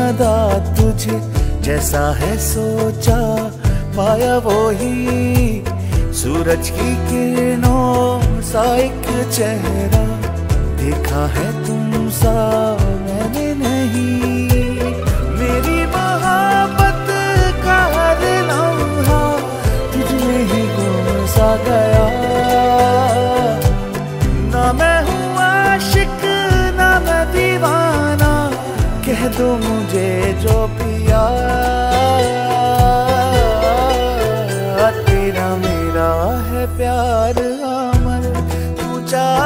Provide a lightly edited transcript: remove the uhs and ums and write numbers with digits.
अदा तुझे जैसा है सोचा पाया वो ही, सूरज की किरणों सा एक चेहरा देखा है तुम सा मैंने नहीं। मेरी मोहब्बत का हर लम्हा तुझमें ही गुम सा गया, ना मैं हूँ आशिक ना मैं दीवाना, कह दो मुझे जो पिया। तेरा मेरा है प्यार अमर, तू चाह